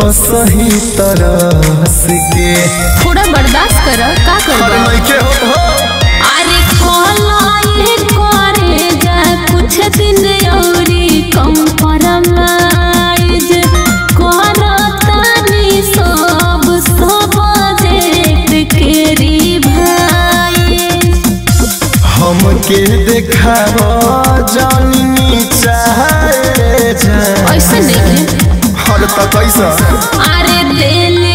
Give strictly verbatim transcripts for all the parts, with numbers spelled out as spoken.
सही तरह के थोड़ा बर्दाश्त कर का कर अरे कोलाए करे जा कुछ दिन औरी कम परमाइज करतानी सब सब देख के भाई हमके देखावा जानी नीचा ऐसे नहीं हर तक ऐसा अरे दिल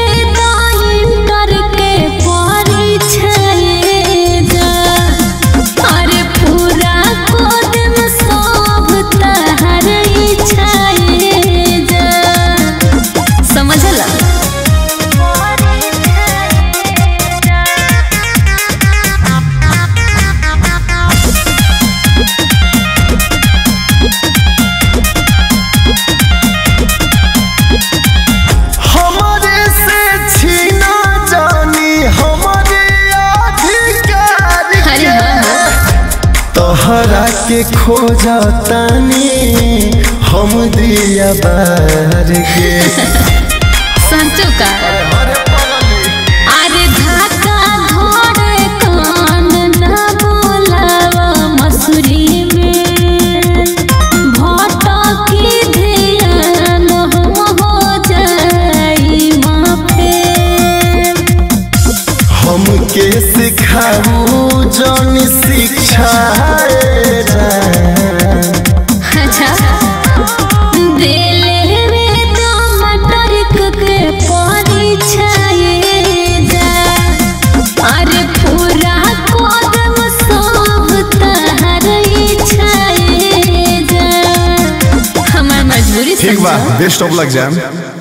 तोहरा के खोजतानी हम दिया बार के संचो का अरे धाका धोड़े कान ना बोलावा मसूरी में भटकी ध्यान हम हो जाई माफे हमके सिखाऊ जानी शिक्षा ठीक बा बेस्ट ऑफ लक जाम।